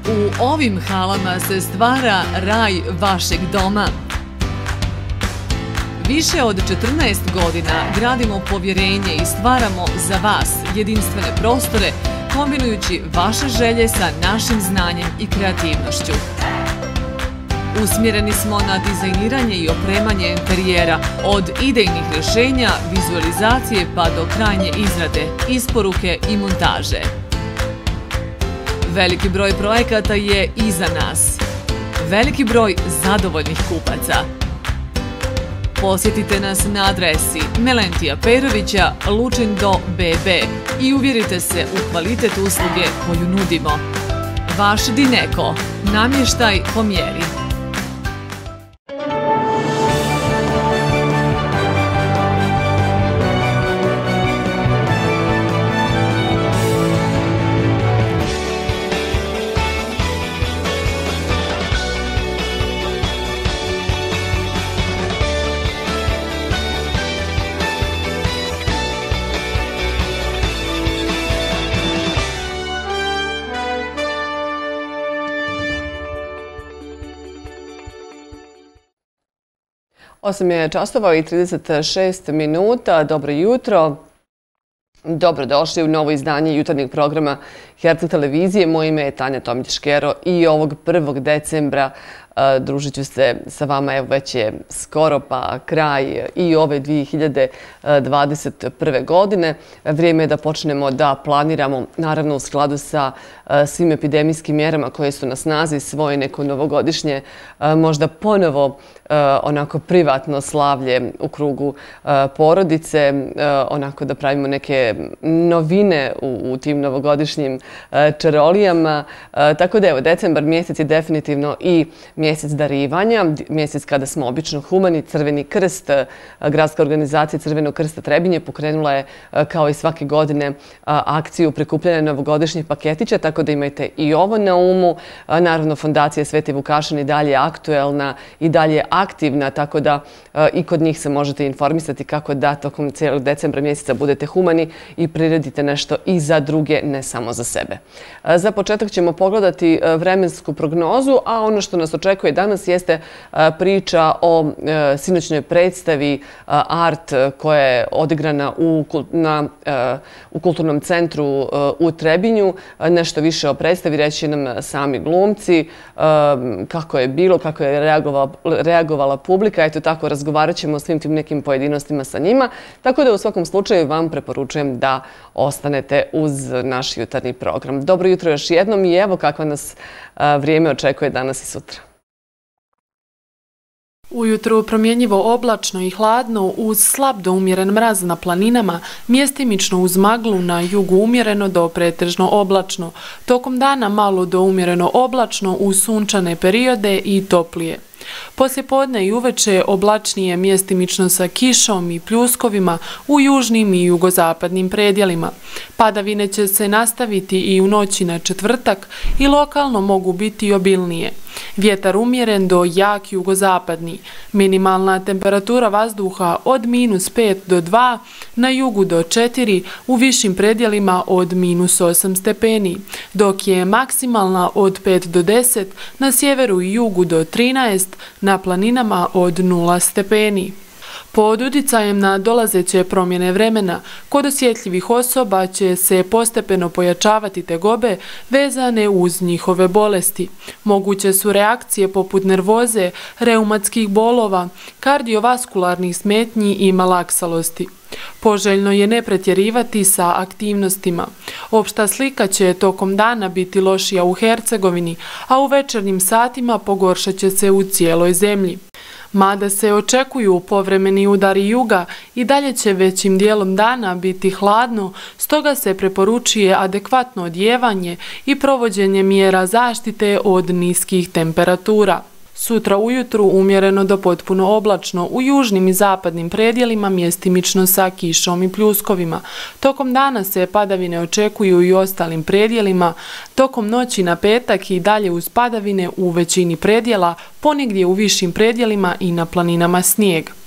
U ovim halama se stvara raj vašeg doma. Više od 14 godina gradimo povjerenje i stvaramo za vas jedinstvene prostore, kombinujući vaše želje sa našim znanjem i kreativnošću. Usmjereni smo na dizajniranje i opremanje interijera, od idejnih rješenja, vizualizacije pa do krajnje izrade, isporuke i montaže. Veliki broj projekata je iza nas. Veliki broj zadovoljnih kupaca. Posjetite nas na adresi Melentija Perovića, Lučindo BB i uvjerite se u kvalitet usluge koju nudimo. Vaš Dineko, namještaj po mjeri. Osam je časova i 36 minuta. Dobro jutro. Dobrodošli u novo izdanje jutarnjeg programa Herceg televizije. Moje ime je Tanja Tomić-Škero i ovog 1. decembra družit ću se sa vama. Evo, već je skoro pa kraj i ove 2021. godine. Vrijeme je da počnemo da planiramo, naravno u skladu sa svim epidemijskim mjerama koje su na snazi, svoje neko novogodišnje, možda ponovo onako privatno slavlje u krugu porodice, onako da pravimo neke novine u tim novogodišnjim čarolijama. Tako da evo, decembar mjesec je definitivno i mjesec darivanja, mjesec kada smo obično humani. Crveni krst, gradska organizacija Crvenog krsta Trebinje pokrenula je kao i svake godine akciju prikupljanja novogodišnjih paketića, tako da imajte i ovo na umu. Naravno, Fondacija Sveti Vukašin i dalje je aktuelna i dalje je aktivna, tako da i kod njih se možete informisati kako da tokom cijelog decembra mjeseca budete humani i priredite nešto i za druge, ne samo za sebe. Za početak ćemo pogledati vremensku prognozu, a ono što nas očekuje danas jeste priča o sinoćnoj predstavi Art koja je odigrana u Kulturnom centru u Trebinju. Nešto više o predstavi reći će nam sami glumci, kako je bilo, kako je reagovala publika. Eto tako, razgovarat ćemo o svim tim nekim pojedinostima sa njima. Tako da u svakom slučaju vam preporučujem da ostanete uz naš jutarnji program. Dobro jutro još jednom i evo kakva nas vrijeme očekuje danas i sutra. Ujutru promjenjivo oblačno i hladno uz slab do umjeren mraz na planinama, mjestimično uz maglu, na jugu umjereno do pretežno oblačno. Tokom dana malo do umjereno oblačno uz sunčane periode i toplije. Poslijepodne i uveče oblačnije mjestimično sa kišom i pljuskovima u južnim i jugozapadnim predjelima. Padavine će se nastaviti i u noći na četvrtak i lokalno mogu biti obilnije. Vjetar umjeren do jak jugozapadni. Minimalna temperatura vazduha od -5 do 2, na jugu do 4, u višim predjelima od -8 stepeni, dok je maksimalna od 5 do 10, na sjeveru i jugu do 13, na planinama od 0 stepeni. Pod utjecajem na dolazeće promjene vremena, kod osjetljivih osoba će se postepeno pojačavati tegobe vezane uz njihove bolesti. Moguće su reakcije poput nervoze, reumatskih bolova, kardiovaskularnih smetnji i malaksalosti. Poželjno je ne pretjerivati sa aktivnostima. Opšta slika će tokom dana biti lošija u Hercegovini, a u večernjim satima pogoršat će se u cijeloj zemlji. Mada se očekuju povremeni udari juga, i dalje će većim dijelom dana biti hladno, stoga se preporučuje adekvatno odjevanje i provođenje mjera zaštite od niskih temperatura. Sutra ujutru umjereno do potpuno oblačno, u južnim i zapadnim predjelima mjestimično sa kišom i pljuskovima. Tokom dana se padavine očekuju i u ostalim predjelima, tokom noći na petak i dalje uz padavine u većini predjela, ponegdje u višim predjelima i na planinama snijeg.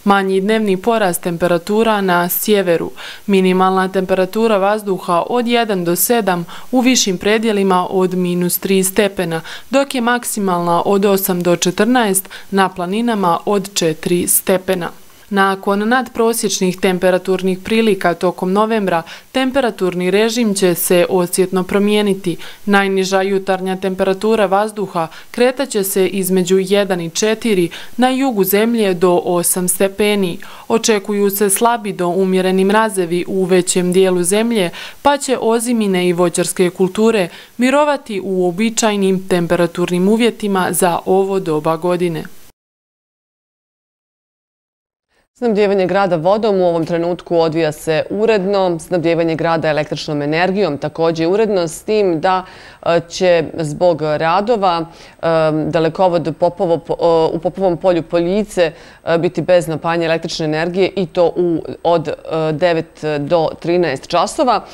Manji dnevni porast temperatura na sjeveru. Minimalna temperatura vazduha od 1 do 7, u višim predjelima od -3 stepena, dok je maksimalna od 8 do 14, na planinama od 4 stepena. Nakon nadprosječnih temperaturnih prilika tokom novembra, temperaturni režim će se osjetno promijeniti. Najniža jutarnja temperatura vazduha kretaće se između 1 i 4, na jugu zemlje do 8 stepeni. Očekuju se slabi do umjereni mrazevi u većem dijelu zemlje, pa će ozimine i voćarske kulture mirovati u uobičajenim temperaturnim uvjetima za ovo doba godine. Snabdijevanje grada vodom u ovom trenutku odvija se uredno, snabdijevanje grada električnom energijom također uredno, s tim da će zbog radova dalekovod u Popovom polju Poljice biti bez napajanja električne energije i to od 9 do 13 časova.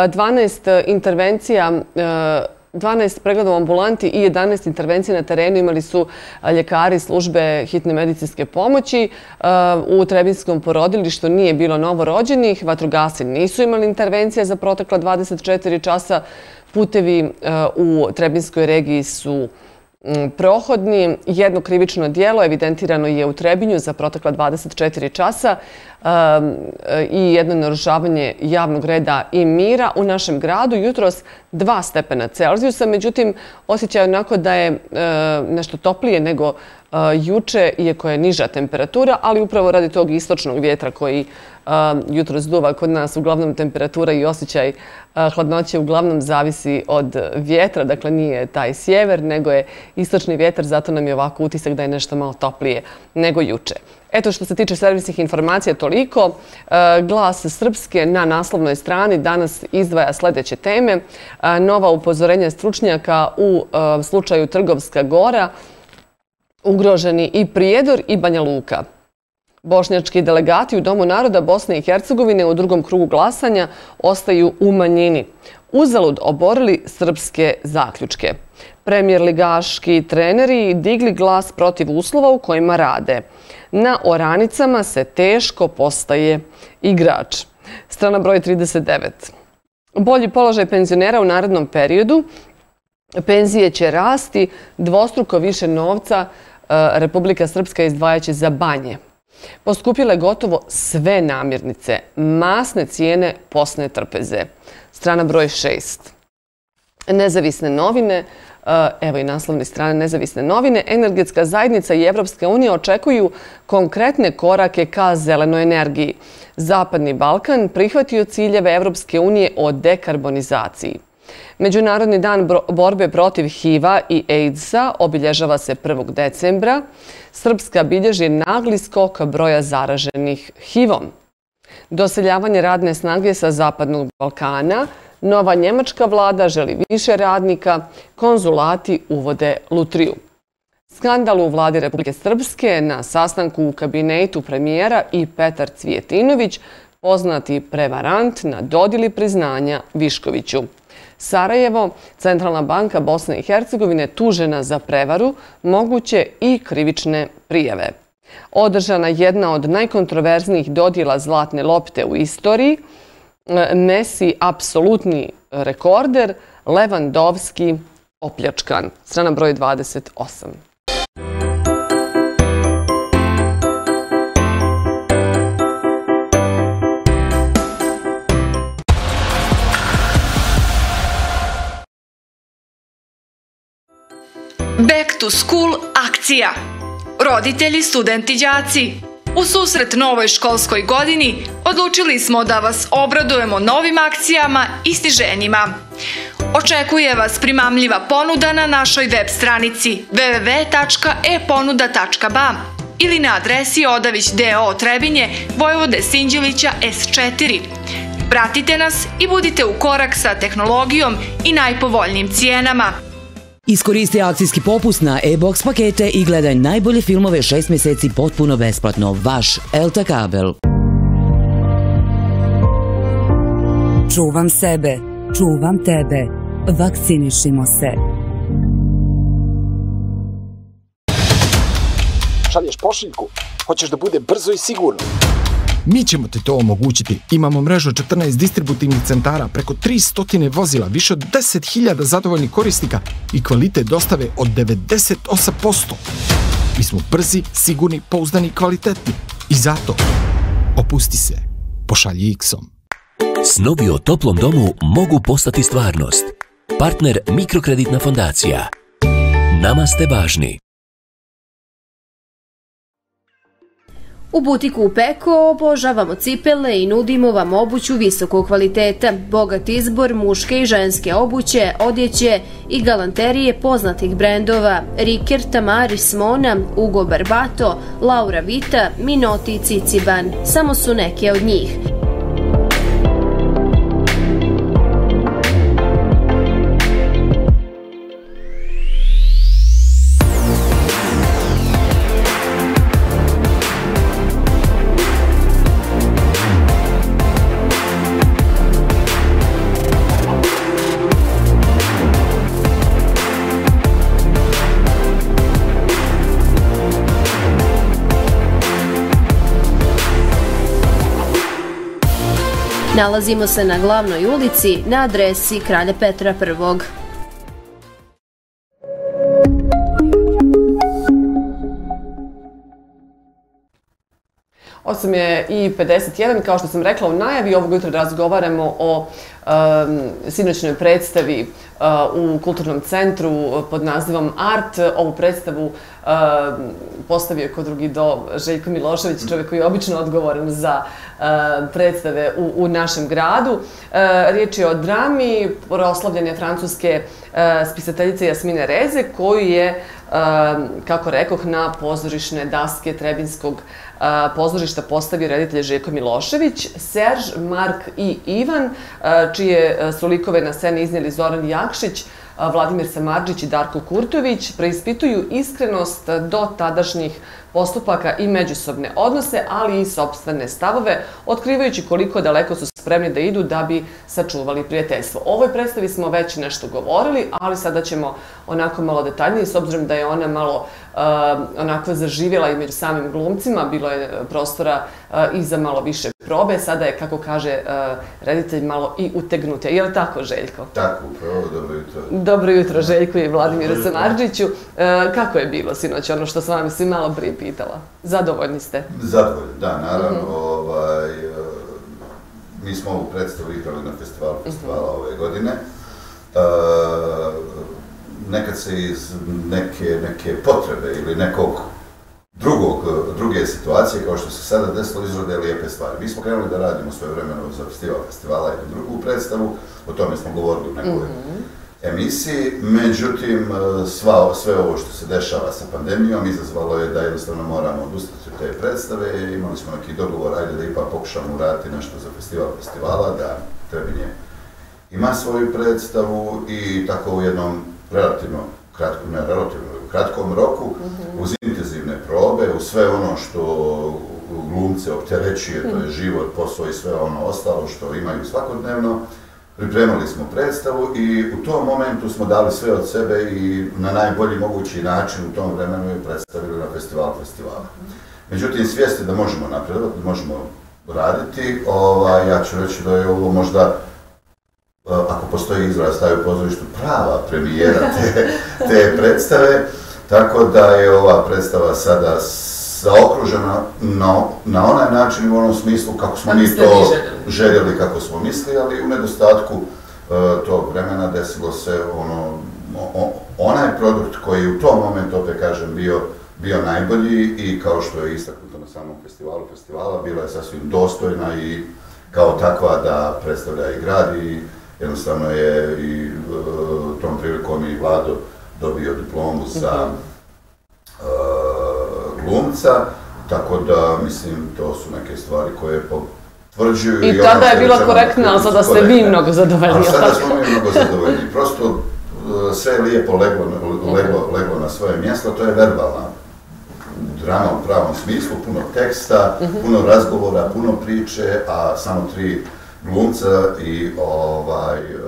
12 pregleda u ambulanti i 11 intervencija na terenu imali su ljekari službe hitne medicinske pomoći. U Trebinskom porodilištu nije bilo novorođenih, vatrogasci nisu imali intervencije za protekla 24 časa. Putevi u Trebinskoj regiji su prohodni. Jedno krivično djelo evidentirano je u Trebinju za protekla 24 časa i jedno narušavanje javnog reda i mira u našem gradu. Jutros 2 stepena Celzijusa, međutim osjećaj onako da je nešto toplije nego juče, iako je niža temperatura, ali upravo radi tog istočnog vjetra koji jutros duva kod nas, uglavnom temperatura i osjećaj hladnoće uglavnom zavisi od vjetra, dakle nije taj sjever, nego je istočni vjetar, zato nam je ovako utisak da je nešto malo toplije nego juče. Eto, što se tiče servisnih informacija, toliko. Glas Srpske na naslovnoj strani danas izdvaja sljedeće teme. Nova upozorenja stručnjaka u slučaju Trgovska Gora, ugroženi i Prijedor i Banja Luka. Bošnjački delegati u Domu naroda Bosne i Hercegovine u drugom krugu glasanja ostaju u manjini. Uzalud oborili srpske zaključke. Premijer ligaški treneri digli glas protiv uslova u kojima rade. Na oranicama se teško postaje igrač. Strana broj 39. Bolji položaj penzionera u narednom periodu. Penzije će rasti, dvostruko više novca Republika Srpska izdvajaće za banje. Poskupile gotovo sve namirnice, masne cijene posne trpeze. Strana broj 6. Nezavisne novine, evo i naslovne strane Nezavisne novine, Energetska zajednica i Evropska unija očekuju konkretne korake ka zelenoj energiji. Zapadni Balkan prihvatio ciljeve Evropske unije o dekarbonizaciji. Međunarodni dan borbe protiv HIV-a i AIDS-a obilježava se 1. decembra. Srpska bilježi nagli skok broja zaraženih HIV-om. Doseljavanje radne snage sa Zapadnog Balkana. Nova njemačka vlada želi više radnika. Konzulati uvode lutriju. Skandal u vladi Republike Srpske na sastanku u kabinetu premijera i Petar Cvjetinović, poznati prevarant na dodjeli priznanja Viškoviću. Sarajevo, Centralna banka Bosne i Hercegovine, tužena za prevaru, moguće i krivične prijave. Održana jedna od najkontroverznijih dodjela zlatne lopte u istoriji. Messi apsolutni rekorder, Lewandowski opljačkan. Strana broj 28. Back to School akcija. Roditelji, studenti, đaci. U susret novoj školskoj godini odlučili smo da vas obradujemo novim akcijama i sniženjima. Očekuje vas primamljiva ponuda na našoj web stranici www.eponuda.ba ili na adresi Odavić DO Trebinje, Vojvode Sinđelića S4. Pratite nas i budite u korak sa tehnologijom i najpovoljnijim cijenama. Iskoristi akcijski popust na e-box pakete i gledaj najbolje filmove 6 mjeseci potpuno besplatno. Vaš Elta Kabel. Čuvam sebe, čuvam tebe. Vakcinišimo se. šalješ pošiljku, hoćeš da bude brzo i sigurno. Mi ćemo ti to omogućiti. Imamo mrežu 14 distributivnih centara, preko 300 vozila, više od 10.000 zadovoljnih korisnika i kvalitet dostave od 98%. Mi smo brzi, sigurni, pouzdani i kvalitetni. I zato opusti se, pošalji X-om. Snovi o toplom domu mogu postati stvarnost. Partner Mikrokreditna fondacija. Nama ste važni. U butiku Peko obožavamo cipele i nudimo vam obuću visokog kvaliteta, bogat izbor muške i ženske obuće, odjeće i galanterije poznatih brendova Riker, Tamaris, Mona, Ugo Barbato, Laura Vita, Minoti i Ciciban. Samo su neke od njih. Nalazimo se na glavnoj ulici na adresi Kralja Petra I. 8:51, kao što sam rekla u najavi, ovog jutra razgovaramo o sinoćnoj predstavi u Kulturnom centru pod nazivom Art. Ovu predstavu postavio ko drugi do Željko Milošević, čovjek koji je obično odgovoran za predstave u našem gradu. Riječ je o drami proslavljene francuske spisateljice Jasmine Reze, koju je, kako rekoh, na pozorišne daske Trebinskog pozorišta postavio reditelj Željko Milošević. Serž, Mark i Ivan, čije su likove na sceni iznijeli Zoran Jakšić, Vladimir Samardžić i Darko Kurtović, preispituju iskrenost do tadašnjih postupaka i međusobne odnose, ali i sopstvene stavove, otkrivajući koliko daleko su spremni da idu da bi sačuvali prijateljstvo. O ovoj predstavi smo već nešto govorili, ali sada ćemo onako malo detaljnije, s obzirom da je ona malo onako zaživjela i među samim glumcima, bilo je prostora i za malo više probe, sada je, kako kaže reditelj, malo i utegnutija. Je li tako, Željko? Tako, upravo, dobro jutro. Dobro jutro, Željko i Vladimiru Samardžiću. Kako je bilo sinoć, ono što sam vam svi malo prije pitala? Zadovoljni ste? Zadovoljni, da, naravno. Mi smo ovu predstavu igrali na festivala ove godine. Nekad se iz neke potrebe ili nekog druge situacije, kao što se sada desilo, izrode lijepe stvari. Mi smo krenuli da radimo svojevremeno za festivala i drugu predstavu, o tome smo govorili u nekoj emisiji, međutim, sve ovo što se dešava sa pandemijom izazvalo je da jednostavno moramo odustati od te predstave. Imali smo neki dogovor, ajde da ipak pokušamo uraditi nešto za festivala, da Trebinje ima svoju predstavu i tako u jednom relativno kratkom roku, uz intenzivne probe, uz sve ono što glumce opterećuje, to je život, posao i sve ono ostalo što imaju svakodnevno. Pripremali smo predstavu i u tom momentu smo dali sve od sebe i na najbolji mogući način u tom vremenu je predstavili na festivala. Međutim, svjesni da možemo napredovati, da možemo raditi, ja ću reći da je ovo možda, ako postoji izraz staje u pozorištu, prava premijera te predstave, tako da je ova predstava sada zaokružena na onaj način u onom smislu kako smo mi to željeli, kako smo mislili, ali u nedostatku tog vremena desilo se onaj produkt koji u tom momentu, opet kažem, bio najbolji i kao što je istaknuto na samom festivala, bila je sasvim dostojna i kao takva da predstavlja i grad i jednostavno je i tom prilikom i Vlado dobio diplomu za glumca, tako da, mislim, to su neke stvari koje potvrđuju... I tada je bila korektna, ali sada ste vi mnogo zadovoljni. A sada smo mi mnogo zadovoljni. Prosto sve je lijepo leglo na svoje mjesto, to je verbalna drama u pravom smislu, puno teksta, puno razgovora, puno priče, a samo 3 glumca i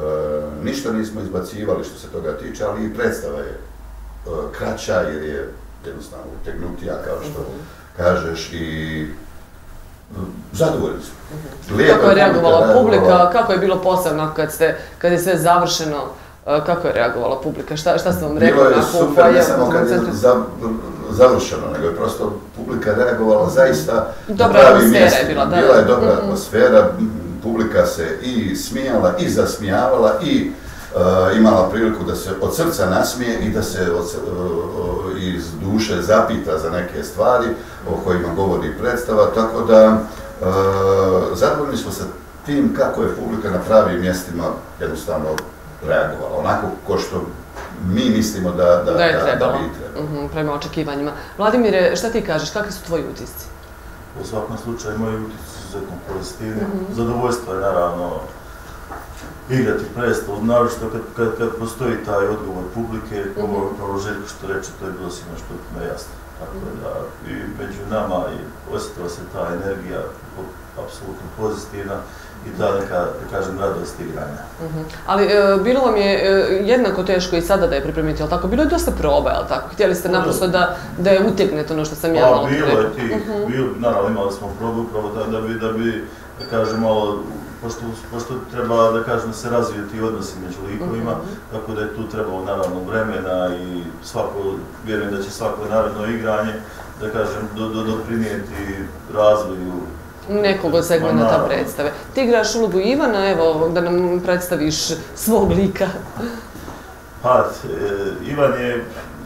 ništa nismo izbacivali što se toga tiče, ali i predstava je kraća jer je jednostavno utegnutija, kao što kažeš, i zadovoljni smo. Kako je reagovala publika, kako je bilo posebno kad je sve završeno, kako je reagovala publika, šta ste vam rekli? Bilo je super, ne samo kad je završeno, nego je prosto publika reagovala zaista na pravi mjestu. Bila je dobra atmosfera, publika se i smijala i zasmijavala i imala priliku da se od srca nasmije i da se iz duše zapita za neke stvari o kojima govori predstava, tako da zadovoljni smo sa tim kako je publika na pravim mjestima jednostavno reagovala, onako ko što mi mislimo da bi trebalo. Prema očekivanjima. Vladimire, šta ti kažeš, kakvi su tvoji utisci? U svakom slučaju moji utisci su izuzetno pozitivni. Zadovoljstvo je naravno igrati predstavu, naročito kad postoji taj odgovor publike, kao Željko što reče, to je bilo svima što je jasno. Tako da i među nama osjetila se ta energija apsolutno pozitivna i ta neka, da kažem, radost igranja. Ali bilo vam je jednako teško i sada da je pripremiti, ali tako? Bilo je dosta proba, ali tako? Htjeli ste naprosto da je utegnete ono što sam ja malo rekao? Bilo je ti, naravno imali smo probu upravo da bi, da kažem, malo, pošto treba, da kažem, se razviju ti odnosi među likovima, tako da je tu trebalo naravno vremena i vjerujem da će svako naredno igranje, da kažem, doprinijeti razvoju nekog od segmenta predstave. Ti igraš ulogu Ivana, evo, da nam predstaviš svog lika. Pa, Ivan je,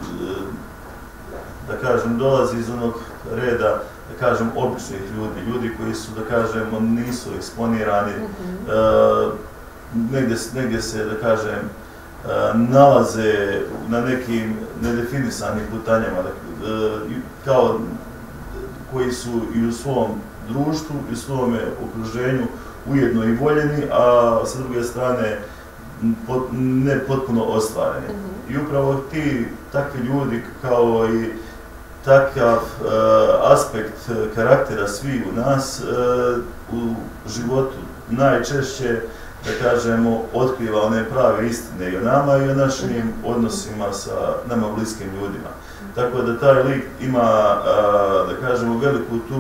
da kažem, dolazi iz onog reda, da kažem, običnih ljudi koji su, da kažem, nisu eksponirani, negdje se, da kažem, nalaze na nekim nedefinisanim putanjama, kao koji su i u svom društvu i svome okruženju ujedno i voljeni, a sa druge strane ne potpuno ostvareni. I upravo ti takvi ljudi kao i takav aspekt karaktera svi u nas u životu najčešće, da kažemo, otkriva one prave istine i o nama i o našim odnosima sa nama bliskim ljudima. Tako da taj lik ima, da kažemo, veliku tu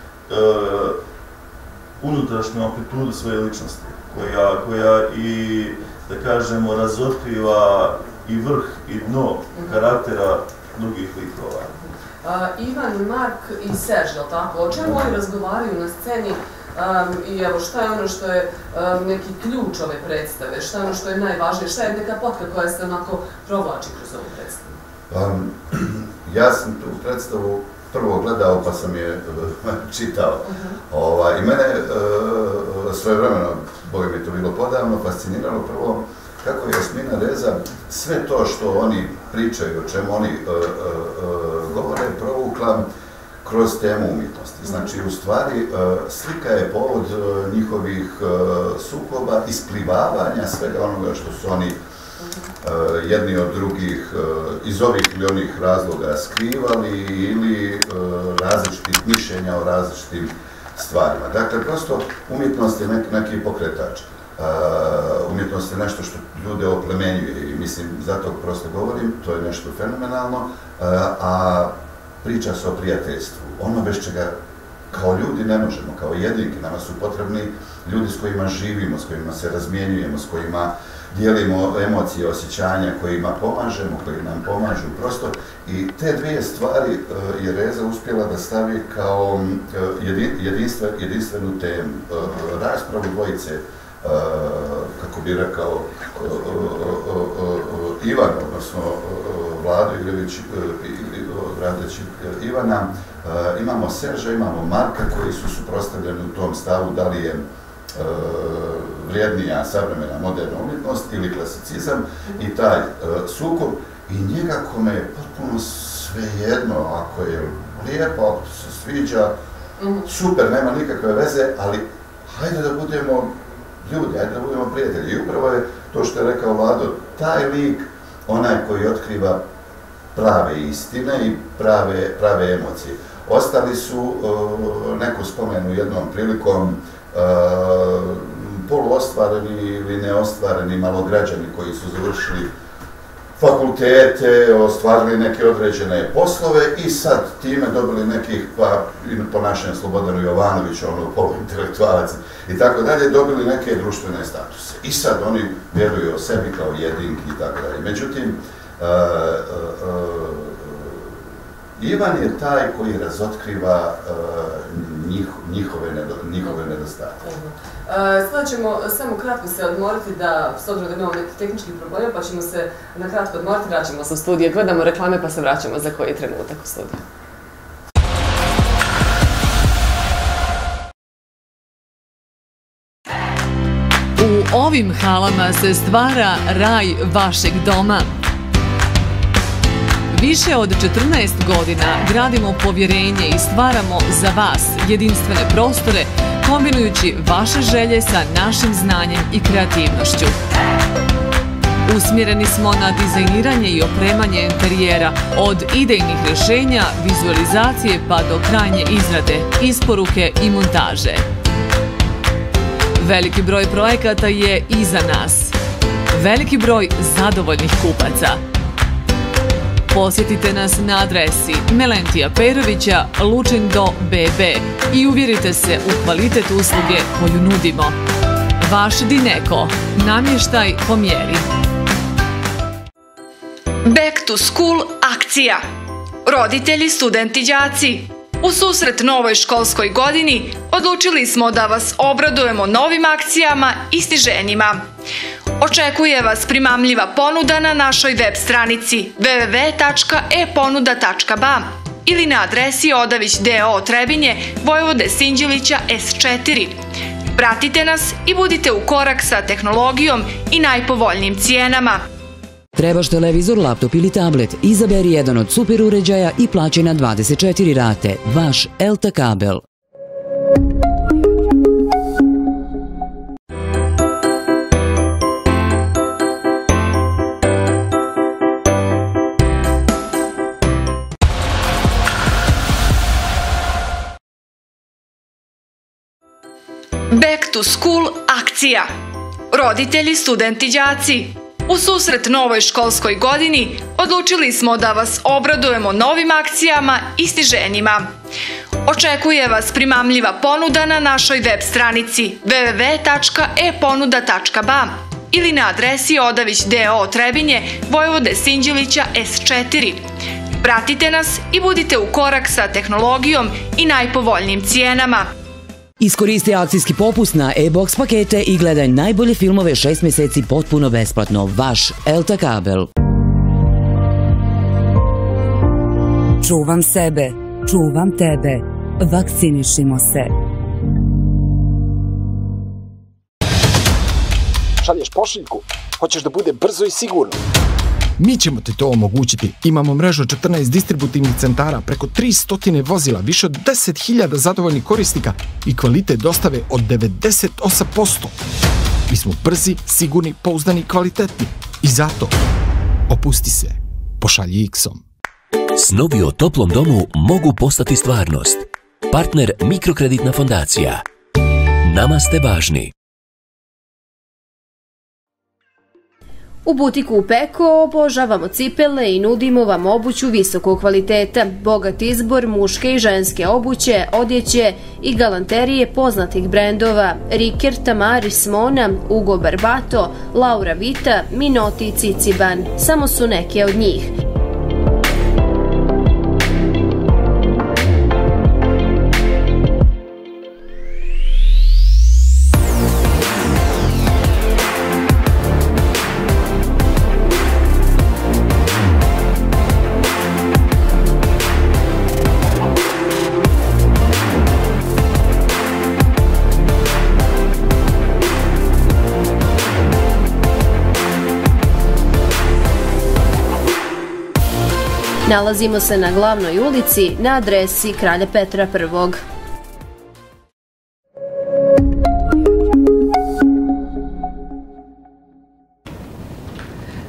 unutrašnju amplitudu svoje ličnosti, koja i, da kažemo, razotkriva i vrh i dno karaktera drugih likova. Ivan, Mark i Serž, je li tako? O čemu oni razgovaraju na sceni i evo šta je ono što je neki ključ ove predstave, šta je ono što je najvažnije, šta je neka potka koja se onako provlači kroz ovu predstavu? Ja sam tu predstavu prvo gledao pa sam je čitao. I mene svojevremeno, Boga mi to bilo podavno, fasciniralo prvo kako je Jasmina Reza sve to što oni pričaju, o čemu oni govore, provukla kroz temu umjetnosti. Znači, u stvari, slika je povod njihovih sukoba, isplivavanja svega onoga što su oni jedni od drugih iz ovih ili onih razloga skrivali ili različitih mišljenja o različitim stvarima. Dakle, prosto umjetnost je neki pokretač. Umjetnost je nešto što ljude oplemenjuje i mislim, zato prosto govorim, to je nešto fenomenalno, a priča se o prijateljstvu. Ono bez čega kao ljudi ne možemo, kao jedinki, nama su potrebni ljudi s kojima živimo, s kojima se razmjenjujemo, s kojima dijelimo emocije, osjećanja, kojima pomažemo, koji nam pomažu prosto. I te dvije stvari je Reza uspjela da stavi kao jedinstvenu temu. Raspravu dvojice, kako bi rekao Ivan, odnosno Vlado Radeći Ivana, imamo Serža, imamo Marka koji su suprotstavljeni u tom stavu da li je vrijednija savremena moderna umjetnost ili klasicizam i taj sukob i njega kome je potpuno svejedno, ako je lijepo, ako se sviđa, super, nema nikakve veze, ali hajde da budemo ljudi, hajde da budemo prijatelji. I upravo je to što je rekao Vlado, taj lik, onaj koji otkriva prave istine i prave emocije. Ostali su, neko spomenu jednom prilikom, poluostvareni ili neostvareni malograđani koji su završili fakultete, ostvarili neke određene poslove i sad time dobili nekih, pa po našem Slobodanu Jovanoviću, poluintelektualac i tako dalje, dobili neke društvene statuse. I sad oni vjeruju o sebi kao jedinki i tako dalje. Međutim, Ivan je taj koji razotkriva njihove nedostatke. Sada ćemo samo kratko se odmoriti s obzirom da imamo neki tehnički problema, pa ćemo se na kratko odmoriti, vraćamo se u studije, gledamo reklame pa se vraćamo za koji trenutak u studiju. U ovim halama se stvara raj vašeg doma. Više od 14 godina gradimo povjerenje i stvaramo za vas jedinstvene prostore, kombinujući vaše želje sa našim znanjem i kreativnošću. Usmjereni smo na dizajniranje i opremanje interijera, od idejnih rješenja, vizualizacije pa do krajnje izrade, isporuke i montaže. Veliki broj projekata je iza nas. Veliki broj zadovoljnih kupaca. Posjetite nas na adresi Melentija Perovića, Lučindo BB i uvjerite se u kvalitet usluge koju nudimo. Vaš Dineko, namještaj po mjeri. Back to School akcija. Roditelji, studenti, đaci. U susret novoj školskoj godini odlučili smo da vas obradujemo novim akcijama i sniženjima. Očekuje vas primamljiva ponuda na našoj web stranici www.eponuda.ba ili na adresi Odavić DO Trebinje, Vojvode Sinđelića S4. Pratite nas i budite u korak sa tehnologijom i najpovoljnijim cijenama. Trebaš televizor, laptop ili tablet? Izaberi jedan od super uređaja i plaćaj na 24 rate. Vaš Elta kabel. Back to School akcija. Roditelji, studenti, đaci. U susret novoj školskoj godini odlučili smo da vas obradujemo novim akcijama i sniženjima. Očekuje vas primamljiva ponuda na našoj web stranici www.eponuda.ba ili na adresi Odavić DO Trebinje, Vojvode Sinđelića S4. Pratite nas i budite u korak sa tehnologijom i najpovoljnijim cijenama. Iskoristi akcijski popust na e-box pakete i gledaj najbolje filmove 6 mjeseci potpuno besplatno. Vaš Elta kabel. Čuvam sebe, čuvam tebe. Vakcinišimo se. Šalješ pošiljku? Hoćeš da bude brzo i sigurno? Mi ćemo ti to omogućiti. Imamo mrežu 14 distributivnih centara, preko 300 vozila, više od 10.000 zadovoljnih korisnika i kvalitet dostave od 98%. Mi smo brzi, sigurni, pouzdani i kvalitetni. I zato opusti se, pošalji X-om. Snovi o toplom domu mogu postati stvarnost. Partner Mikrokreditna fondacija. Nama ste važni. U butiku Peko obožavamo cipele i nudimo vam obuću visokog kvaliteta, bogat izbor muške i ženske obuće, odjeće i galanterije poznatih brendova Riker, Tamaris, Mona, Ugo Barbato, Laura Vita, Minoti i Ciciban. Samo su neke od njih. Nalazimo se na glavnoj ulici na adresi Kralja Petra I.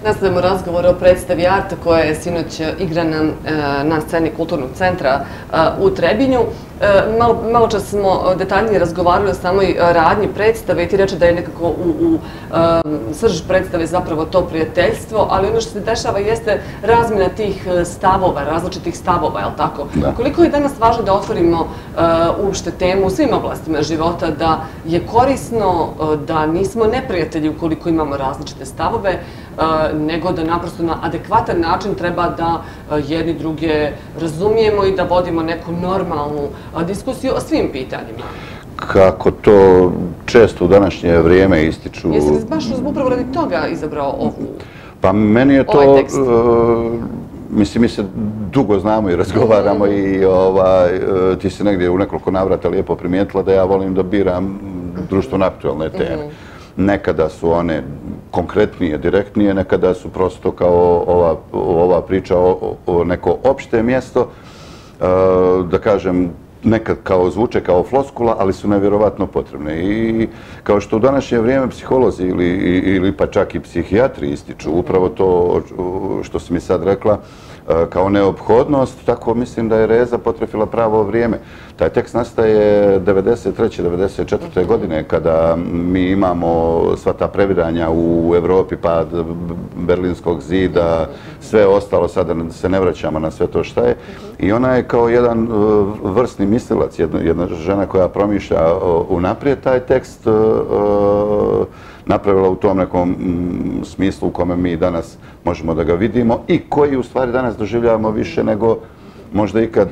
Nastavljamo razgovor o predstavi Art koja je sinoć igrana na sceni Kulturnog centra u Trebinju. Malo čas smo detaljnije razgovarali o samoj radnji predstave i ti reče da je nekako u srž predstave zapravo to prijateljstvo, ali ono što se dešava jeste razmjena tih stavova, različitih stavova, je li tako? Koliko je danas važno da otvorimo uopšte temu u svim oblastima života, da je korisno da nismo neprijatelji ukoliko imamo različite stavove, nego da naprosto na adekvatan način treba da jedni druge razumijemo i da vodimo neku normalnu diskusiju o svim pitanjima. Kako to često u današnje vrijeme ističu... Jesi li baš upravo radi toga izabrao ovu? Pa meni je to... Mislim, mi se dugo znamo i razgovaramo i ti si negdje u nekoliko navrata lijepo primijetila da ja volim da biram društveno aktualne teme. Nekada su one konkretnije, direktnije, nekada su prosto kao ova priča o neko opšte mjesto, da kažem, nekad kao zvuče kao floskula, ali su nevjerovatno potrebne. I kao što u današnje vrijeme psiholozi ili pa čak i psihijatri ističu upravo to što si mi sad rekla kao neophodnost, tako mislim da je Reza potrefila pravo vrijeme. Taj tekst nastaje 93. 94. godine kada mi imamo sva ta previranja u Evropi, pad Berlinskog zida, sve ostalo, sada se ne vraćamo na sve to šta je. I ona je kao jedan vrsni mislilac, jedna žena koja promišlja unaprijed taj tekst, napravila u tom nekom smislu u kome mi danas možemo da ga vidimo i koji u stvari danas doživljavamo više nego možda ikad,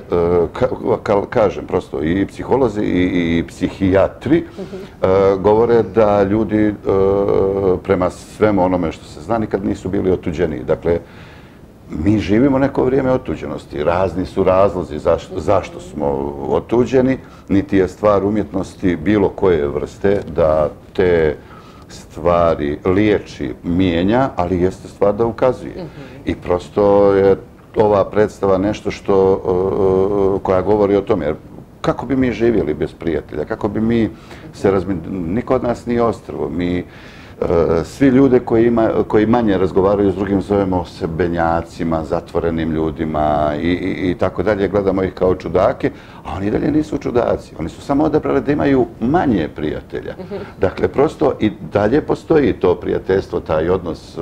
kažem prosto, i psiholozi i psihijatri govore da ljudi prema svemu onome što se zna nikad nisu bili otuđeni. Dakle, mi živimo neko vrijeme otuđenosti. Razni su razlozi zašto smo otuđeni, niti je stvar umjetnosti bilo koje vrste da te stvari liječi, mijenja, ali jeste stvar da ukazuje. I prosto je ova predstava nešto koja govori o tome. Jer kako bi mi živjeli bez prijatelja? Kako bi mi se niko od nas nije ostrvo. Mi svi ljude koji manje razgovaraju s drugim zovemo se benjacima, zatvorenim ljudima i tako dalje. Gledamo ih kao čudake, a oni dalje nisu čudaci. Oni su samo odabrali da imaju manje prijatelja. Dakle, prosto i dalje postoji to prijateljstvo, taj odnos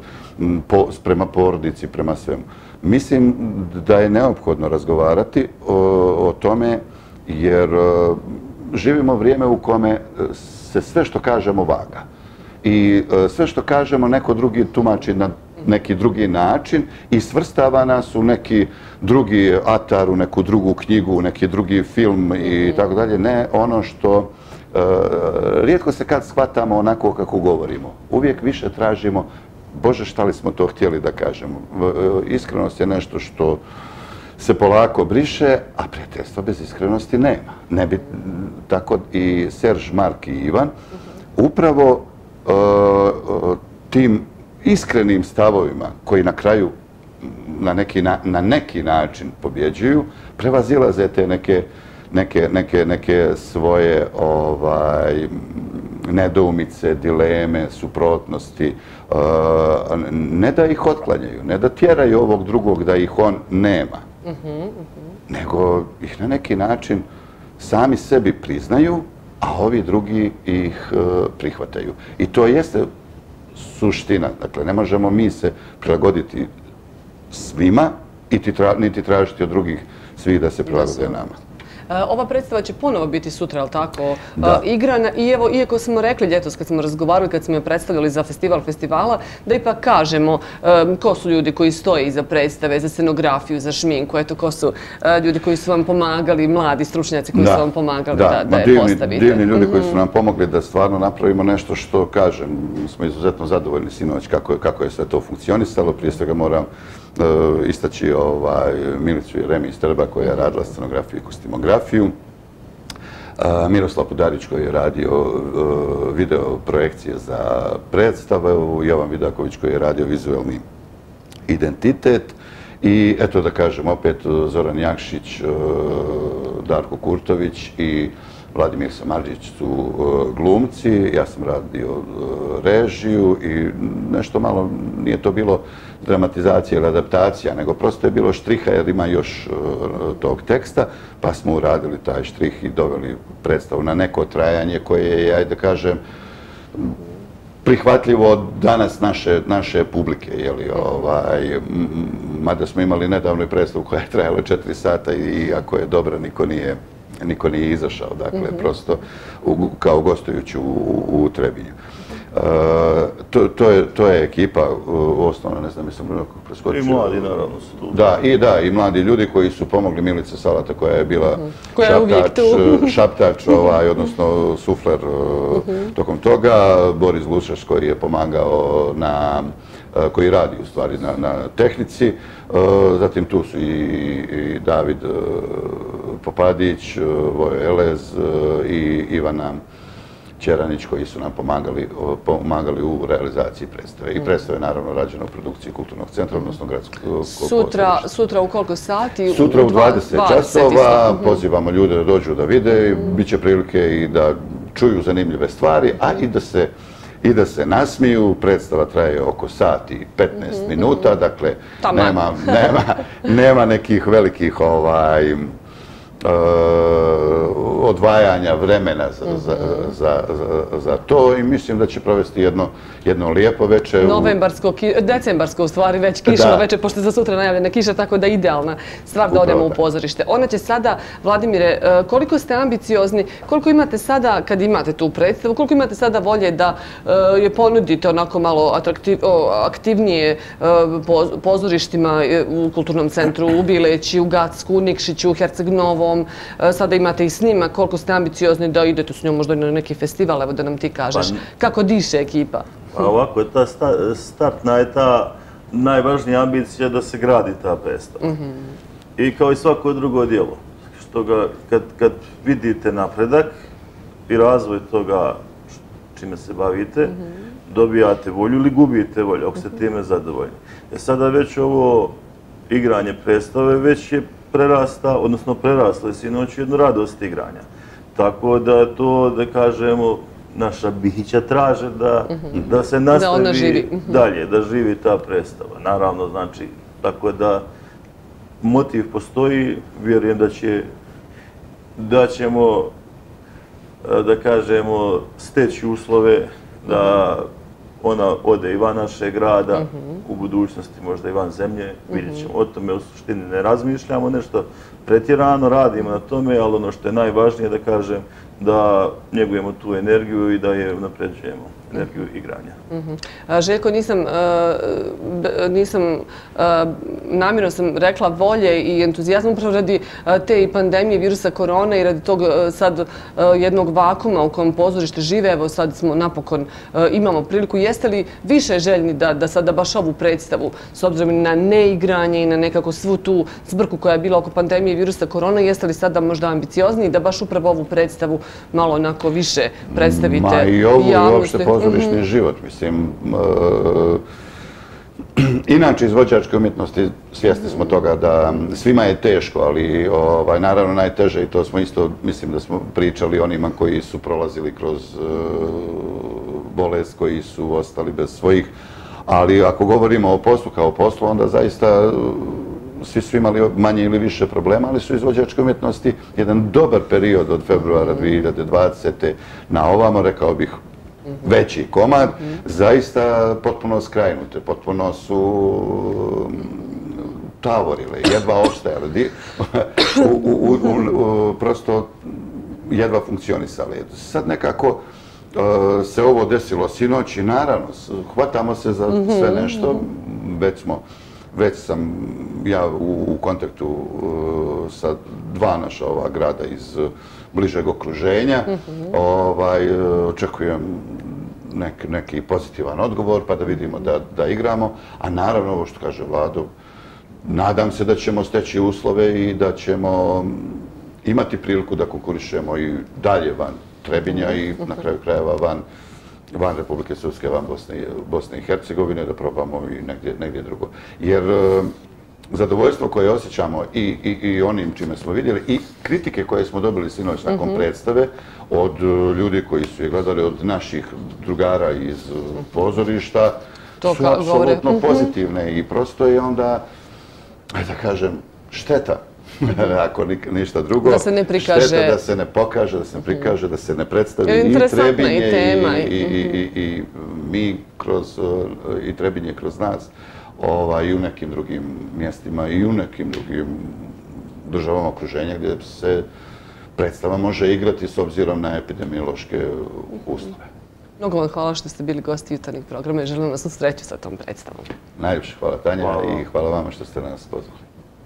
prema porodici, prema svemu. Mislim da je neophodno razgovarati o tome jer živimo vrijeme u kome se sve što kažemo vaga. I sve što kažemo neko drugi tumači na neki drugi način i svrstava nas u neki drugi atar, u neku drugu knjigu, u neki drugi film i tako dalje. Ne ono što... Rijetko se kad shvatamo onako kako govorimo. Uvijek više tražimo, Bože, šta li smo to htjeli da kažemo. Iskrenost je nešto što se polako briše, a prijateljstva bez iskrenosti nema. Tako i Serž, Mark i Ivan upravo tim iskrenim stavovima koji na kraju na neki način pobjeđuju, prevazilaze te neke svoje nedoumice, dileme, suprotnosti, ne da ih otklanjaju, ne da tjeraju ovog drugog da ih on nema, nego ih na neki način sami sebi priznaju, a ovi drugi ih prihvataju. I to jeste suština. Dakle, ne možemo mi se prilagoditi svima, niti tražiti od drugih svih da se prilagode nama. Ova predstava će ponovo biti sutra, ali tako, igrana. I evo, iako smo rekli ljetos kad smo razgovarali, kad smo je predstavljali za festivala, da ipak kažemo ko su ljudi koji stoje iza predstave, za scenografiju, za šminku, eto ko su ljudi koji su vam pomagali, mladi stručnjaci koji su vam pomagali da je postavite. Divni ljudi koji su nam pomogli da stvarno napravimo nešto što, kažem, smo izuzetno zadovoljni sinoć kako je sve to funkcionisalo. Prije svega moram istaći Milicu Jeremi iz Trba koja je radila scenografiju i kostimografiju, Miroslav Podarić koji je radio video projekcije za predstavu, Jovan Vidaković koji je radio vizualni identitet i eto da kažem opet Zoran Jakšić, Darko Kurtović i Vladimir Samardžić su glumci, ja sam radio režiju i nešto malo, nije to bilo dramatizacija ili adaptacija, nego prosto je bilo štriha jer ima još tog teksta, pa smo uradili taj štrih i doveli predstavu na neko trajanje koje je, ajde da kažem, prihvatljivo danas naše publike, mada smo imali nedavno i predstavu koja je trajala 4 sata i ako je dobra, niko nije izašao, dakle, prosto kao gostujući u Trebinju. To je ekipa, osnovno, ne znam, mislim, nekog preskočio. I mladi, naravno, su tu. Da, i mladi ljudi koji su pomogli Milica Salata, koja je bila šaptač, odnosno sufler tokom toga, Boris Glušaš koji je pomagao koji radi u stvari na tehnici, zatim tu su i David Popadić, Vojo Elez i Ivana Čeranić koji su nam pomagali u realizaciji predstave. I predstava je naravno rađena u produkciji Kulturnog centra, odnosno Gradskog pozorišta. Sutra u koliko sati? Sutra u 20 časova. Pozivamo ljude da dođu da vide. Biće prilike i da čuju zanimljive stvari, a i da se nasmiju. Predstava traje oko sat i 15 minuta, dakle nema nekih velikih odvajanja vremena za to i mislim da će provesti jedno lijepo večer. Decembarsko u stvari već kišno večer, pošto je za sutra najavljena kiša, tako da je idealna stvar da odemo u pozorište. Ona će sada, Vladimire, koliko ste ambiciozni, koliko imate sada, kad imate tu predstavu, koliko imate sada volje da je ponudite onako malo aktivnije pozorištima u Kulturnom centru, u Bileći, u Gacku, u Nikšiću, u Herceg Novom, sada imate i snima, koliko ste ambiciozni da idete s njom možda na neki festival, evo da nam ti kažeš. Kako diše ekipa? Ovako, ta startna je ta najvažnija ambicija da se gradi ta predstava. I kao i svako drugo djelo. Što kad vidite napredak i razvoj toga čime se bavite, dobijate volju ili gubite volju, ako ste time zadovoljni. Sada već ovo igranje predstave već je preraslo je sinoć jednu radost igranja. Tako da to, da kažemo, naša bića traže da se nastavi dalje, da živi ta predstava. Naravno, znači, tako da motiv postoji, vjerujem da ćemo, da kažemo, steći uslove da ona ode i van našeg grada, u budućnosti možda i van zemlje, vidjet ćemo. O tome u suštini ne razmišljamo, nešto pretjerano radimo na tome, ali ono što je najvažnije da kažem da njegujemo tu energiju i da je unapređujemo, energiju igranja. Željko, namjerno sam rekla volje i entuzijazma upravo radi te i pandemije virusa korona i radi tog sad jednog vakuma u kojem pozorište žive. Evo sad smo napokon imamo priliku. Jeste li više željni da sada baš ovu predstavu, s obzirom na neigranje i na nekako svu tu zbrku koja je bila oko pandemije virusa korona, jeste li sada možda ambiciozniji da baš upravo ovu predstavu malo onako više predstavite javnosti? Ma i ovu i uopšte pozorišni život, mislim. Inače, izvođačke umjetnosti, svjesni smo toga da svima je teško, ali naravno najteže, i to smo isto, mislim da smo pričali onima koji su prolazili kroz bolest, koji su ostali bez svojih, ali ako govorimo o poslu kao poslu, onda zaista svi su imali manje ili više problema, ali su izvođačke umjetnosti jedan dobar period od februara 2020. na ovamo, rekao bih, veći komad, zaista potpuno skrajnute, potpuno su tavorile, jedva opstajale, prosto jedva funkcionisali. Sad nekako se ovo desilo sinoć i naravno, hvatamo se za sve nešto, već sam ja u kontaktu sa dva naša ova grada iz bližeg okruženja. Očekujem neki pozitivan odgovor pa da vidimo da igramo. A naravno, ovo što kaže Vlado, nadam se da ćemo steći uslove i da ćemo imati priliku da konkurišemo i dalje van Trebinja i na kraju krajeva van Republike Srpske, van Bosne i Hercegovine, da probamo i negdje drugo. Jer zadovoljstvo koje osjećamo i onim čime smo vidjeli i kritike koje smo dobili sinoć nakon predstave od ljudi koji su je gledali, od naših drugara iz pozorišta, su apsolutno pozitivne i prosto je onda, da kažem, šteta, ako ništa drugo, da se ne prikaže, šteta da se ne pokaže, da se ne prikaže, da se ne predstavi i Trebinje i mi i Trebinje kroz nas i u nekim drugim mjestima i u nekim drugim državama okruženja gdje se predstava može igrati s obzirom na epidemiološke uslove. Mnogo vam hvala što ste bili gosti jutarnjeg programa i želim vas u sreću sa tom predstavom. Najljepše hvala Tanja i hvala vama što ste nas pozvali.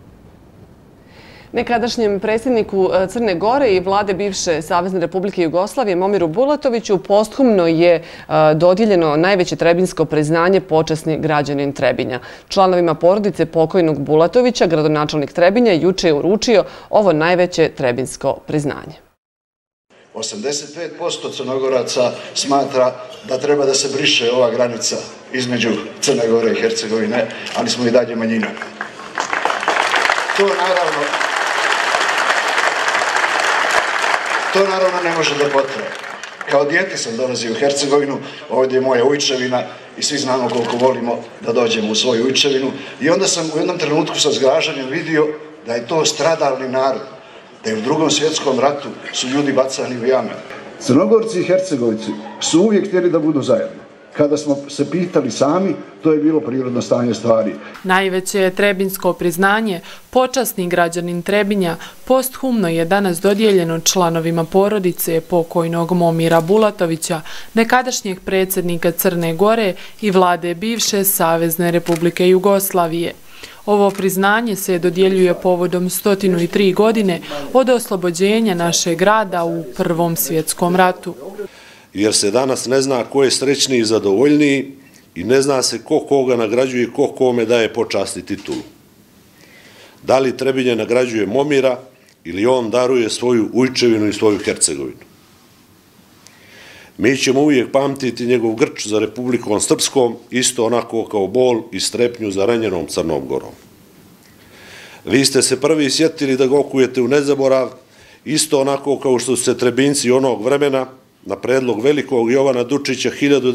Nekadašnjem predsjedniku Crne Gore i vlade bivše Savezne Republike Jugoslavije Momiru Bulatoviću posthumno je dodijeljeno najveće trebinjsko priznanje počasni građanin Trebinja. Članovima porodice pokojnog Bulatovića gradonačelnik Trebinja juče je uručio ovo najveće trebinjsko priznanje. 85% Crnogoraca smatra da treba da se briše ova granica između Crne Gore i Hercegovine, ali smo i dalje manjina. To naravno ne može da potraje. Kao dijete sam dolazio u Hercegovinu, ovdje je moja ujčevina i svi znamo koliko volimo da dođemo u svoju ujčevinu. I onda sam u jednom trenutku sa zgražanjem vidio da je to stradalni narod, da je u Drugom svjetskom ratu su ljudi bacani u jame. Crnogorci i Hercegovci su uvijek htjeli da budu zajedno. Kada smo se pitali sami, to je bilo prirodno stanje stvari. Najveće trebinjsko priznanje, počasni građanin Trebinja, posthumno je danas dodijeljeno članovima porodice pokojnog Momira Bulatovića, nekadašnjeg predsjednika Crne Gore i vlade bivše Savezne Republike Jugoslavije. Ovo priznanje se dodjeljuje povodom 103 godine od oslobođenja našeg grada u Prvom svjetskom ratu. Jer se danas ne zna ko je srećniji i zadovoljniji i ne zna se ko koga nagrađuje i ko kome daje počasni titulu. Da li Trebinje nagrađuje Momira ili on daruje svoju ujčevinu i svoju Hercegovinu. Mi ćemo uvijek pamtiti njegov grč za Republikom Srpskom, isto onako kao bol i strepnju za ranjenom Crnom Gorom. Vi ste se prvi sjetili da ga okujete u nezaborav, isto onako kao što su se Trebinjci onog vremena, na predlog velikog Jovana Dučića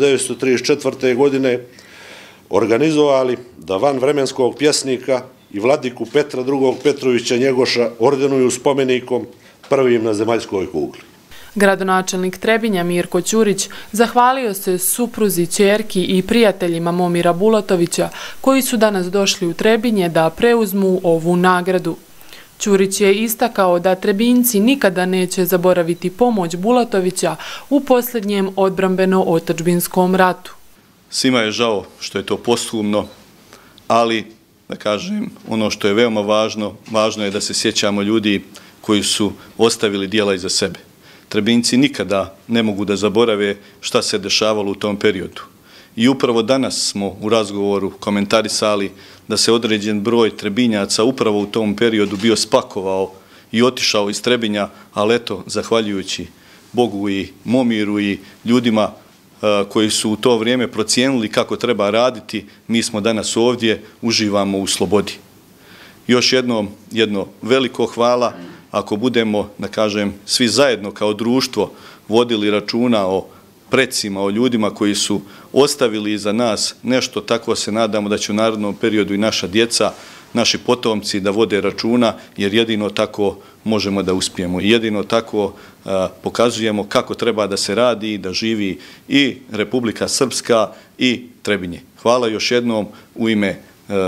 1934. godine organizovali da van vremenskog pjesnika i vladiku Petra II. Petrovića Njegoša ordenuju spomenikom prvim na zemaljskoj kugli. Gradonačelnik Trebinja Mirko Ćurić zahvalio se supruzi, ćerki i prijateljima Momira Bulatovića koji su danas došli u Trebinje da preuzmu ovu nagradu. Ćurić je istakao da Trebinjci nikada neće zaboraviti pomoć Bulatovića u posljednjem odbrambeno-otadžbinskom ratu. Svima je žao što je to posthumno, ali, da kažem, ono što je veoma važno, važno je da se sjećamo ljudi koji su ostavili dijela iza sebe. Trebinjci nikada ne mogu da zaborave šta se dešavalo u tom periodu. I upravo danas smo u razgovoru komentarisali da se određen broj Trebinjaca upravo u tom periodu bio spakovao i otišao iz Trebinja, ali eto, zahvaljujući Bogu i Momiru i ljudima koji su u to vrijeme procijenili kako treba raditi, mi smo danas ovdje, uživamo u slobodi. Još jedno veliko hvala, ako budemo, da kažem, svi zajedno kao društvo vodili računa o precima, o ljudima koji su ostavili iza nas nešto, tako se nadamo da će u narednom periodu i naša djeca, naši potomci da vode računa, jer jedino tako možemo da uspijemo. I jedino tako pokazujemo kako treba da se radi i da živi i Republika Srpska i Trebinje. Hvala još jednom u ime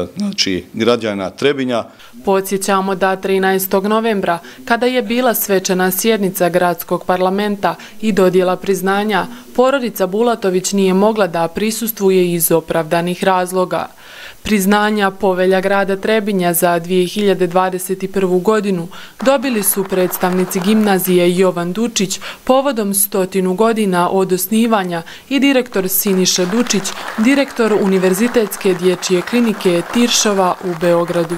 građana Trebinja. Podsjećamo da 13. novembra, kada je bila svečana sjednica gradskog parlamenta i dodjela priznanja, porodica Bulatović nije mogla da prisustvuje iz opravdanih razloga. Priznanja Povelja grada Trebinja za 2021. godinu dobili su predstavnici gimnazije Jovan Dučić povodom 100 godina od osnivanja i direktor Siniša Dučić, direktor Univerzitetske dječje klinike Tiršova u Beogradu.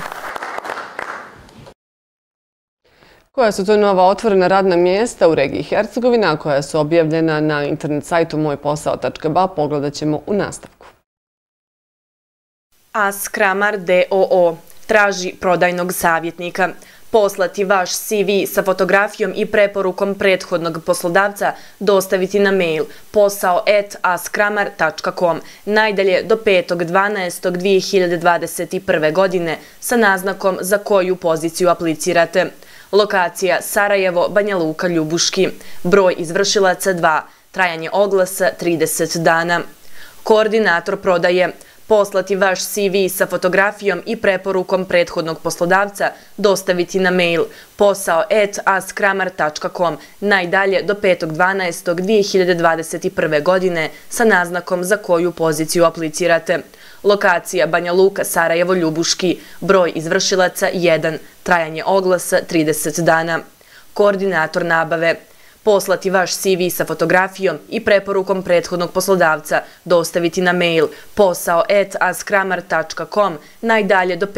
Koja su to nova otvorena radna mjesta u regiji Hercegovina, koja su objavljena na internet sajtu mojposao.ba, pogledat ćemo u nastavku. AS Kramar d.o.o. traži prodajnog savjetnika. Poslati vaš CV sa fotografijom i preporukom prethodnog poslodavca, dostaviti na mail posao@askramar.com najdalje do 5.12.2021. godine sa naznakom za koju poziciju aplicirate. Lokacija Sarajevo, Banja Luka, Ljubuški. Broj izvršilaca 2. Trajanje oglasa 30 dana. Koordinator prodaje. Poslati vaš CV sa fotografijom i preporukom prethodnog poslodavca, dostaviti na mail posao@askramar.com najdalje do 5.12.2021. godine sa naznakom za koju poziciju aplicirate. Lokacija Banja Luka, Sarajevo, Ljubuški. Broj izvršilaca 1. Trajanje oglasa 30 dana. Koordinator nabave. Poslati vaš CV sa fotografijom i preporukom prethodnog poslodavca, dostaviti na mail posao@askramar.com najdalje do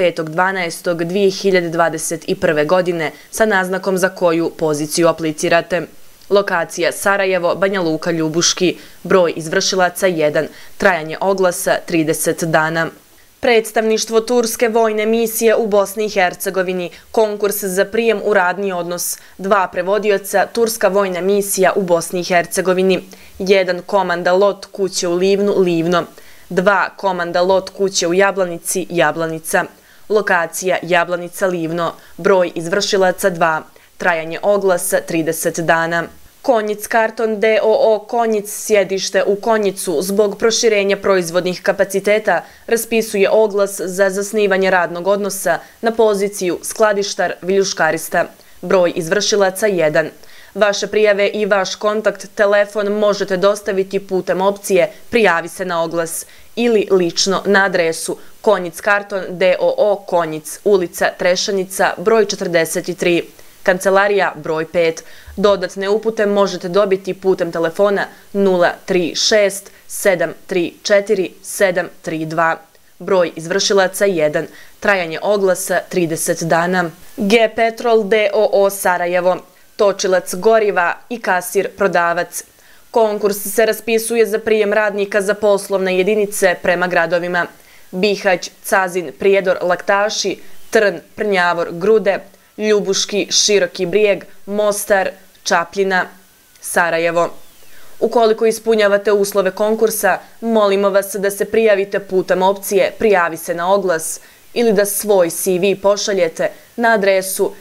5.12.2021. godine sa naznakom za koju poziciju aplicirate. Lokacija Sarajevo, Banja Luka, Ljubuški. Broj izvršilaca 1. Trajanje oglasa 30 dana. Predstavništvo Turske vojne misije u Bosni i Hercegovini, konkurs za prijem u radni odnos, 2 prevodioca, Turska vojna misija u Bosni i Hercegovini, 1 komanda lot kuće u Livnu, Livno, 2 komanda lot kuće u Jablanici, Jablanica, lokacija Jablanica, Livno, broj izvršilaca 2, trajanje oglasa 30 dana. Konjic karton d.o.o. Konjic, sjedište u Konjicu, zbog proširenja proizvodnih kapaciteta raspisuje oglas za zasnivanje radnog odnosa na poziciju skladištar viljuškarista. Broj izvršilaca 1. Vaše prijave i vaš kontakt telefon možete dostaviti putem opcije Prijavi se na oglas ili lično na adresu Konjic karton d.o.o. Konjic, ulica Trešanica, broj 43. Kancelarija broj 5. Dodatne upute možete dobiti putem telefona 036 734 732. Broj izvršilaca 1. Trajanje oglasa 30 dana. G Petrol d.o.o. Sarajevo. Točilac goriva i kasir prodavac. Konkurs se raspisuje za prijem radnika za poslovne jedinice prema gradovima: Bihać, Cazin, Prijedor, Laktaši, Trn, Prnjavor, Grude, Ljubuški, Široki Brijeg, Mostar, Čapljina, Sarajevo. Ukoliko ispunjavate uslove konkursa, molimo vas da se prijavite putem opcije Prijavi se na oglas ili da svoj CV pošaljete na adresu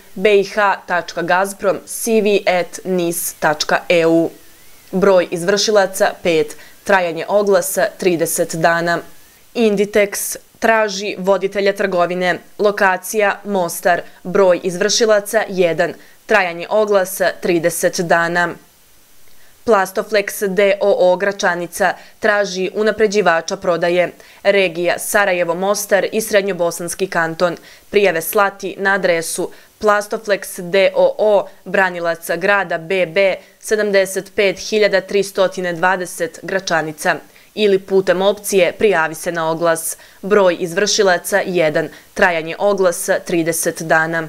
bih.gazprom.cv@nis.eu. Broj izvršilaca 5, trajanje oglasa 30 dana. Inditex traži voditelja trgovine. Lokacija Mostar. Broj izvršilaca 1. Trajanje oglasa 30 dana. Plastoflex d.o.o. Gračanica traži unapređivača prodaje. Regija Sarajevo, Mostar i Srednjobosanski kanton. Prijave slati na adresu Plastoflex d.o.o. Branilaca grada BB 75320 Gračanica ili putem opcije Prijavi se na oglas. Broj izvršilaca 1. Trajanje oglasa 30 dana.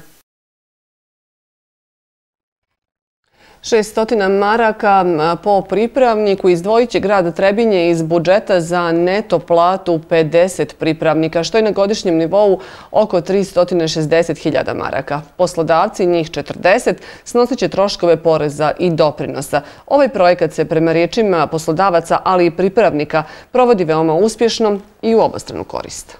600 maraka po pripravniku izdvojit će grad Trebinje iz budžeta za neto platu 50 pripravnika, što je na godišnjem nivou oko 360.000 maraka. Poslodavci, njih 40, snosit će troškove poreza i doprinosa. Ovaj projekat se prema riječima poslodavaca, ali i pripravnika, provodi veoma uspješno i u obostranu korist.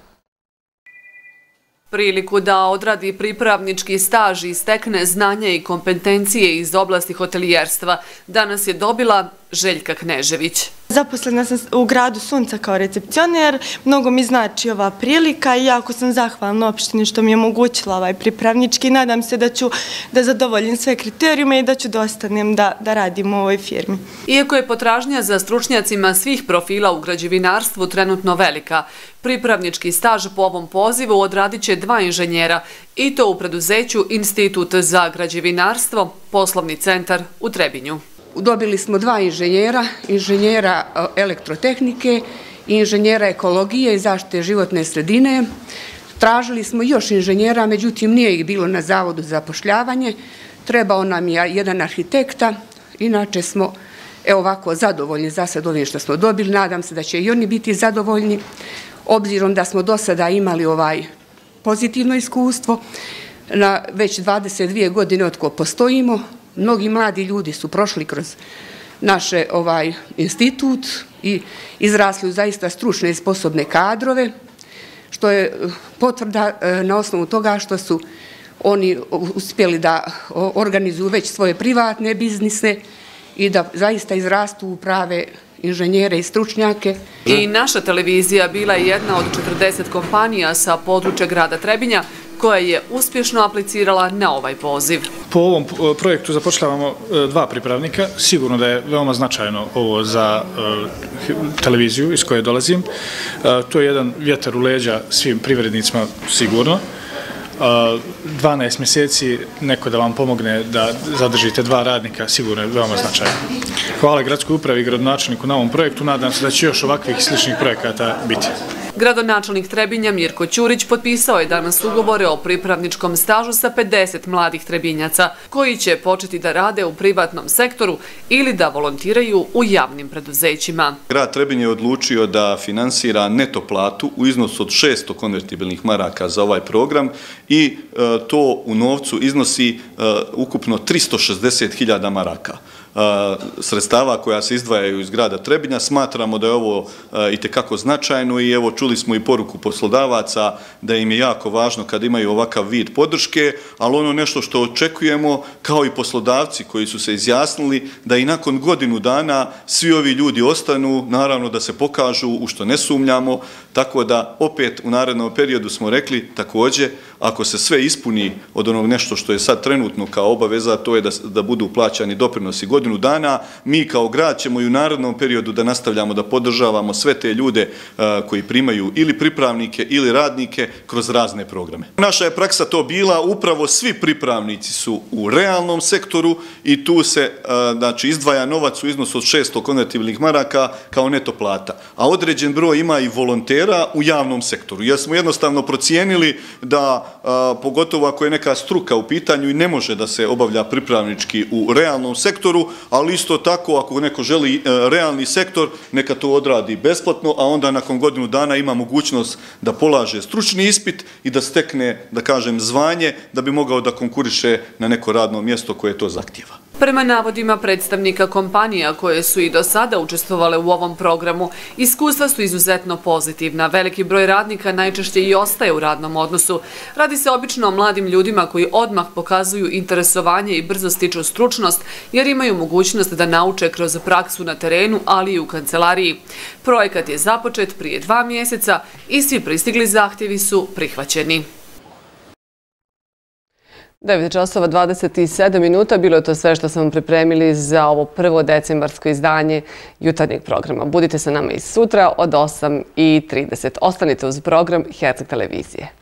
Priliku da odradi pripravnički staž i stekne znanje i kompetencije iz oblasti hotelijerstva danas je dobila Željka Knežević. Zaposlena sam u gradu Sunca kao recepcioner. Mnogo mi znači ova prilika i jako sam zahvalna opštini što mi je omogućila ovaj pripravnički. Nadam se da ću da zadovoljim sve kriterijume i da ću da ostanem da radim u ovoj firmi. Iako je potražnja za stručnjacima svih profila u građevinarstvu trenutno velika, pripravnički staž po ovom pozivu odradit će 2 inženjera i to u preduzeću Institut za građevinarstvo, poslovni centar u Trebinju. Dobili smo 2 inženjera elektrotehnike i inženjera ekologije i zaštite životne sredine. Tražili smo još inženjera, međutim nije ih bilo na Zavodu za zapošljavanje. Trebao nam je jedan arhitekta, inače smo ovako zadovoljni za sad ovim što smo dobili. Nadam se da će i oni biti zadovoljni, obzirom da smo do sada imali pozitivno iskustvo. Na već 22 godine od ko postojimo, mnogi mladi ljudi su prošli kroz naš institut i izrasli u zaista stručne i sposobne kadrove, što je potvrda na osnovu toga što su oni uspjeli da organizuju već svoje privatne biznise i da zaista izrastu u prave inženjere i stručnjake. I naša televizija bila je jedna od 40 kompanija sa područja grada Trebinja koja je uspješno aplicirala na ovaj poziv. Po ovom projektu zapošljavamo 2 pripravnika. Sigurno da je veoma značajno ovo za televiziju iz koje dolazim. To je jedan vjetar u leđa svim privrednicima sigurno. 12 mjeseci neko da vam pomogne da zadržite 2 radnika sigurno je veoma značajno. Hvala gradskoj upravi i gradonačelniku na ovom projektu. Nadam se da će još ovakvih sličnih projekata biti. Gradonačelnik Trebinja Mirko Ćurić potpisao je danas ugovore o pripravničkom stažu sa 50 mladih Trebinjaca koji će početi da rade u privatnom sektoru ili da volontiraju u javnim preduzećima. Grad Trebinje je odlučio da finansira neto platu u iznosu od 600 konvertibilnih maraka za ovaj program i to u novcu iznosi ukupno 360.000 maraka. Sredstava koja se izdvajaju iz grada Trebinja. Smatramo da je ovo itekako značajno i evo čuli smo i poruku poslodavaca da im je jako važno kad imaju ovakav vid podrške, ali ono nešto što očekujemo kao i poslodavci koji su se izjasnili da i nakon godinu dana svi ovi ljudi ostanu, naravno da se pokažu u što ne sumnjamo, tako da opet u narednom periodu smo rekli također ako se sve ispuni od onog nešto što je sad trenutno kao obaveza, to je da budu plaćani doprinosi godinu dana, mi kao grad ćemo i u narednom periodu da nastavljamo da podržavamo sve te ljude koji primaju ili pripravnike ili radnike kroz razne programe. Naša je praksa to bila, upravo svi pripravnici su u realnom sektoru i tu se izdvaja novac u iznosu od 600 konvertibilnih maraka kao neto plata, a određen broj ima i volontera u javnom sektoru. Jer smo jednostavno procijenili da, pogotovo ako je neka struka u pitanju i ne može da se obavlja pripravnički u realnom sektoru, ali isto tako ako neko želi realni sektor, neka to odradi besplatno, a onda nakon godinu dana ima mogućnost da polaže stručni ispit i da stekne, da kažem, zvanje da bi mogao da konkuriše na neko radno mjesto koje to zahtijeva. Prema navodima predstavnika kompanija koje su i do sada učestvovale u ovom programu, iskustva su izuzetno pozitivna. Veliki broj radnika najčešće i ostaje u radnom odnosu. Radi se obično o mladim ljudima koji odmah pokazuju interesovanje i brzo stiču stručnost jer imaju mogućnost da nauče kroz praksu na terenu, ali i u kancelariji. Projekat je započet prije 2 mjeseca i svi pristigli zahtjevi su prihvaćeni. 9:27 bilo je to sve što smo vam pripremili za ovo prvo decembarsko izdanje jutarnjeg programa. Budite sa nama i sutra od 8:30. Ostanite uz program Herceg televizije.